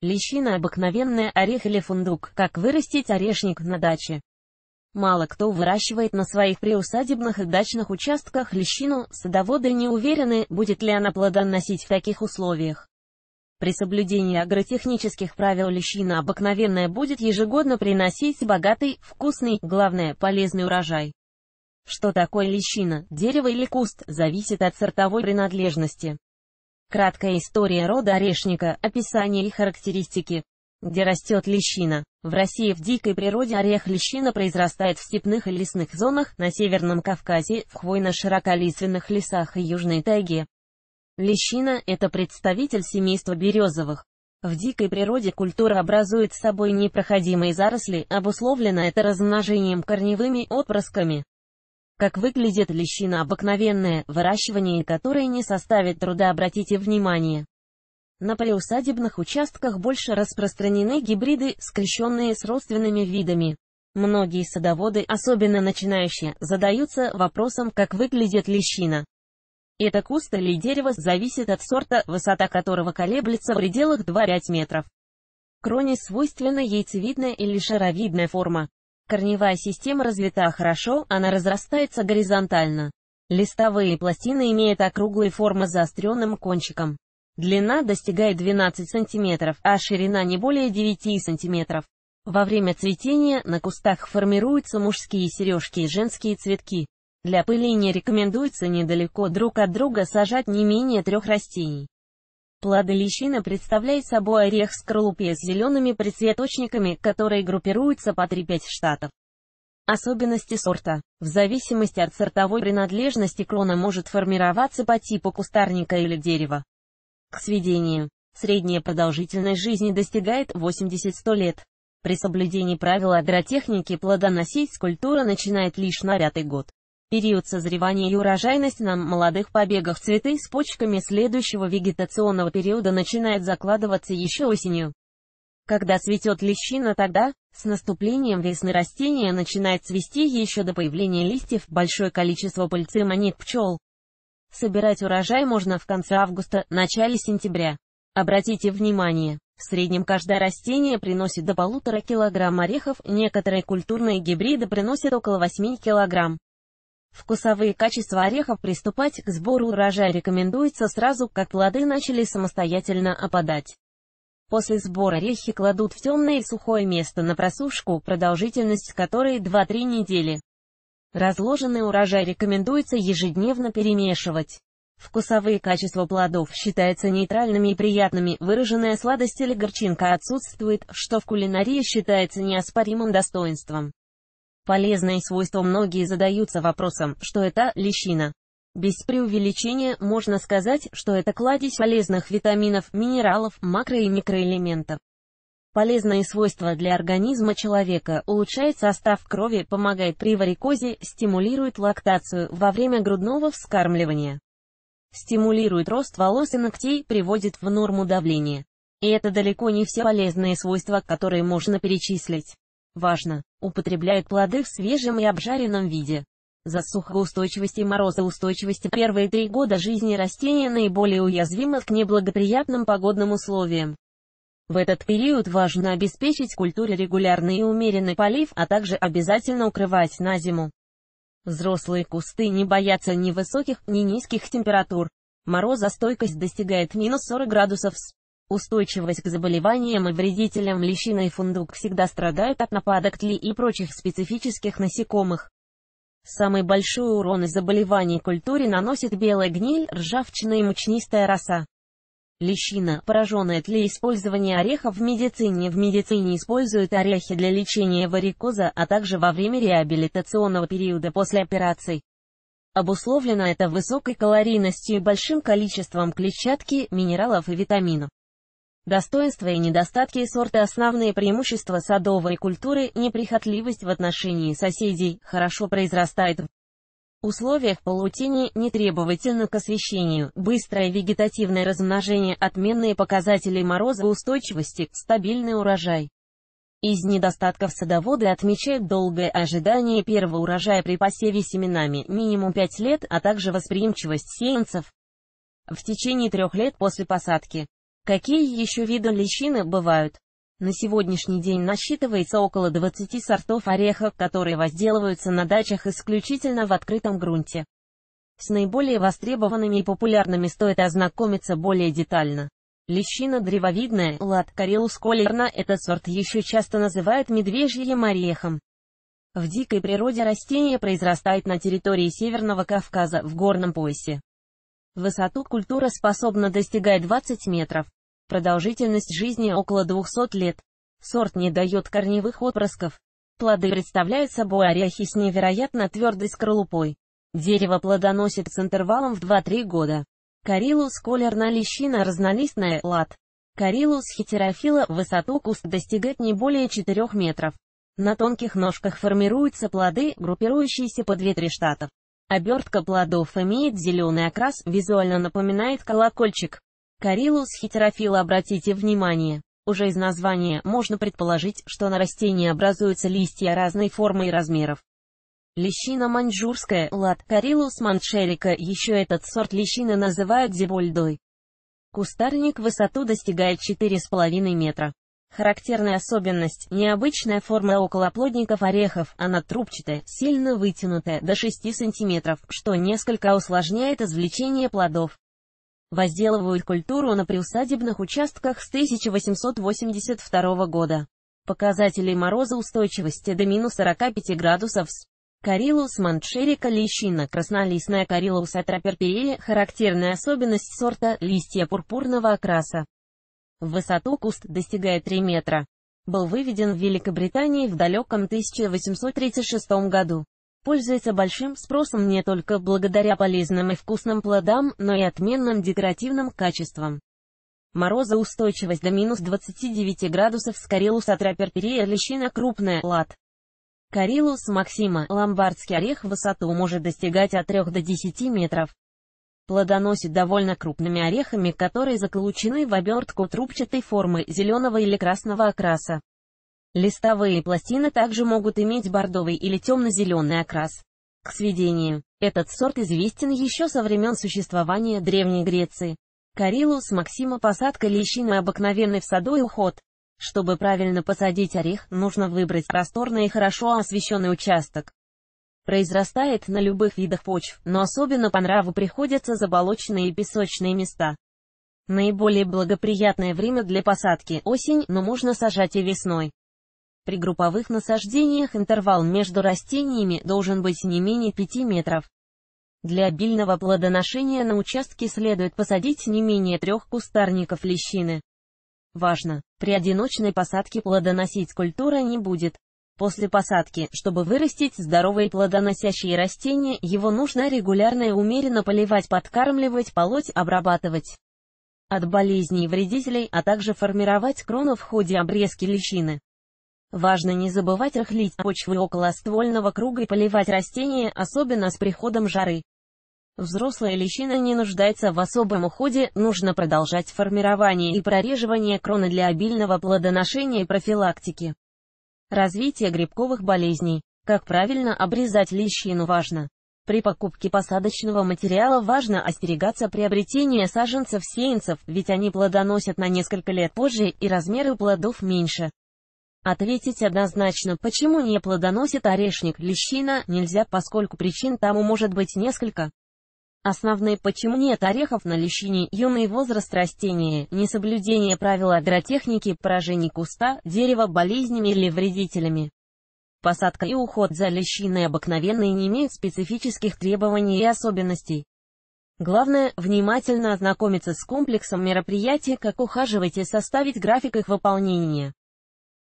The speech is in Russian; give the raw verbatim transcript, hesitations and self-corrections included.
Лещина – обыкновенный орех или фундук. Как вырастить орешник на даче? Мало кто выращивает на своих приусадебных и дачных участках лещину, садоводы не уверены, будет ли она плодоносить в таких условиях. При соблюдении агротехнических правил лещина обыкновенная будет ежегодно приносить богатый, вкусный, главное, полезный урожай. Что такое лещина, дерево или куст, зависит от сортовой принадлежности. Краткая история рода орешника, описание и характеристики. Где растет лещина? В России в дикой природе орех лещина произрастает в степных и лесных зонах, на Северном Кавказе, в хвойно-широколиственных лесах и южной тайге. Лещина – это представитель семейства березовых. В дикой природе культура образует с собой непроходимые заросли, обусловлено это размножением корневыми отпрысками. Как выглядит лещина обыкновенная, выращивание которой не составит труда, обратите внимание. На приусадебных участках больше распространены гибриды, скрещенные с родственными видами. Многие садоводы, особенно начинающие, задаются вопросом, как выглядит лещина. Это куст или дерево, зависит от сорта, высота которого колеблется в пределах два-пять метров. Кроне свойственна яйцевидная или шаровидная форма. Корневая система развита хорошо, она разрастается горизонтально. Листовые пластины имеют округлые формы с заостренным кончиком. Длина достигает двенадцати сантиметров, а ширина не более девяти сантиметров. Во время цветения на кустах формируются мужские сережки и женские цветки. Для опыления рекомендуется недалеко друг от друга сажать не менее трех растений. Плоды лещины представляют собой орех в скорлупе с зелеными прицветочниками, которые группируются по три-пять штатов. Особенности сорта. В зависимости от сортовой принадлежности крона может формироваться по типу кустарника или дерева. К сведению, средняя продолжительность жизни достигает восемьдесят-сто лет. При соблюдении правил агротехники плодоносить культура начинает лишь на пятый год. Период созревания и урожайность на молодых побегах цветы с почками следующего вегетационного периода начинает закладываться еще осенью. Когда цветет лещина, тогда, с наступлением весны растение начинает цвести еще до появления листьев, большое количество пыльцы манит пчел. Собирать урожай можно в конце августа, начале сентября. Обратите внимание, в среднем каждое растение приносит до полутора килограмм орехов, некоторые культурные гибриды приносят около восьми килограмм. Вкусовые качества орехов. Приступать к сбору урожая рекомендуется сразу, как плоды начали самостоятельно опадать. После сбора орехи кладут в темное и сухое место на просушку, продолжительность которой два-три недели. Разложенный урожай рекомендуется ежедневно перемешивать. Вкусовые качества плодов считаются нейтральными и приятными, выраженная сладость или горчинка отсутствует, что в кулинарии считается неоспоримым достоинством. Полезные свойства. Многие задаются вопросом, что это лещина. Без преувеличения можно сказать, что это кладезь полезных витаминов, минералов, макро- и микроэлементов. Полезные свойства для организма человека: улучшает состав крови, помогает при варикозе, стимулирует лактацию во время грудного вскармливания. Стимулирует рост волос и ногтей, приводит в норму давление. И это далеко не все полезные свойства, которые можно перечислить. Важно, употребляют плоды в свежем и обжаренном виде. Засухоустойчивость и морозоустойчивость. Первые три года жизни растения наиболее уязвимы к неблагоприятным погодным условиям. В этот период важно обеспечить культуре регулярный и умеренный полив, а также обязательно укрывать на зиму. Взрослые кусты не боятся ни высоких, ни низких температур. Морозостойкость достигает минус сорок градусов С. Устойчивость к заболеваниям и вредителям. Лещина и фундук всегда страдают от нападок тли и прочих специфических насекомых. Самый большой урон из заболеваний культуре наносит белая гниль, ржавчина и мучнистая роса. Лещина, пораженная тлей. Использование орехов в медицине. В медицине используют орехи для лечения варикоза, а также во время реабилитационного периода после операций. Обусловлено это высокой калорийностью и большим количеством клетчатки, минералов и витаминов. Достоинства и недостатки сорта. Основные преимущества садовой культуры: неприхотливость в отношении соседей, хорошо произрастает в условиях полутени, не требовательно к освещению, быстрое вегетативное размножение, отменные показатели морозоустойчивости, стабильный урожай. Из недостатков садоводы отмечают долгое ожидание первого урожая при посеве семенами, минимум пять лет, а также восприимчивость сеянцев в течение трех лет после посадки. Какие еще виды лещины бывают? На сегодняшний день насчитывается около двадцати сортов орехов, которые возделываются на дачах исключительно в открытом грунте. С наиболее востребованными и популярными стоит ознакомиться более детально. Лещина древовидная, лат Карилус колерна, этот сорт еще часто называют медвежьим орехом. В дикой природе растение произрастает на территории Северного Кавказа, в горном поясе. В высоту культура способна достигать двадцати метров. Продолжительность жизни около двухсот лет. Сорт не дает корневых отпрысков. Плоды представляют собой орехи с невероятно твердой скорлупой. Дерево плодоносит с интервалом в два-три года. Карилус колерна лещина разнолистная, лат. Карилус хетерофила, в высоту куст достигает не более четырёх метров. На тонких ножках формируются плоды, группирующиеся по две-три штатов. Обертка плодов имеет зеленый окрас, визуально напоминает колокольчик. Карилус хетерофила, обратите внимание, уже из названия можно предположить, что на растении образуются листья разной формы и размеров. Лещина маньчжурская, лат Карилус манчелика, еще этот сорт лещины называют зибольдой. Кустарник в высоту достигает четыре с половиной метра. Характерная особенность – необычная форма околоплодников орехов, она трубчатая, сильно вытянутая, до шести сантиметров, что несколько усложняет извлечение плодов. Возделывают культуру на приусадебных участках с тысяча восемьсот восемьдесят второго года. Показатели морозоустойчивости до минус сорока пяти градусов. Карилус манчерика лещина, краснолистная Карилус атроперпирея, характерная особенность сорта – листья пурпурного окраса. В высоту куст достигает трёх метра. Был выведен в Великобритании в далеком тысяча восемьсот тридцать шестом году. Пользуется большим спросом не только благодаря полезным и вкусным плодам, но и отменным декоративным качествам. Морозоустойчивость до минус двадцати девяти градусов. С Карилус атроперпирея лещина крупная, лат. Карилус максима, ломбардский орех, в высоту может достигать от трёх до десяти метров. Плодоносит довольно крупными орехами, которые заключены в обертку трубчатой формы, зеленого или красного окраса. Листовые пластины также могут иметь бордовый или темно-зеленый окрас. К сведению, этот сорт известен еще со времен существования Древней Греции. Карилус максима, посадка лещины обыкновенный в саду и уход. Чтобы правильно посадить орех, нужно выбрать просторный и хорошо освещенный участок. Произрастает на любых видах почв, но особенно по нраву приходятся заболоченные и песочные места. Наиболее благоприятное время для посадки – осень, но можно сажать и весной. При групповых насаждениях интервал между растениями должен быть не менее пяти метров. Для обильного плодоношения на участке следует посадить не менее трех кустарников лещины. Важно, при одиночной посадке плодоносить культура не будет. После посадки, чтобы вырастить здоровые плодоносящие растения, его нужно регулярно и умеренно поливать, подкармливать, полоть, обрабатывать от болезней и вредителей, а также формировать крону в ходе обрезки лещины. Важно не забывать рыхлить почвы около ствольного круга и поливать растения, особенно с приходом жары. Взрослая лещина не нуждается в особом уходе, нужно продолжать формирование и прореживание кроны для обильного плодоношения и профилактики. Развитие грибковых болезней. Как правильно обрезать лещину важно. При покупке посадочного материала важно остерегаться приобретения саженцев-сеянцев, ведь они плодоносят на несколько лет позже и размеры плодов меньше. Ответить однозначно, почему не плодоносит орешник, лещина, нельзя, поскольку причин тому может быть несколько. Основные: почему нет орехов на лещине, юный возраст растения, несоблюдение правил агротехники, поражение куста, дерева болезнями или вредителями. Посадка и уход за лещиной обыкновенные не имеют специфических требований и особенностей. Главное, внимательно ознакомиться с комплексом мероприятий, как ухаживать и составить график их выполнения.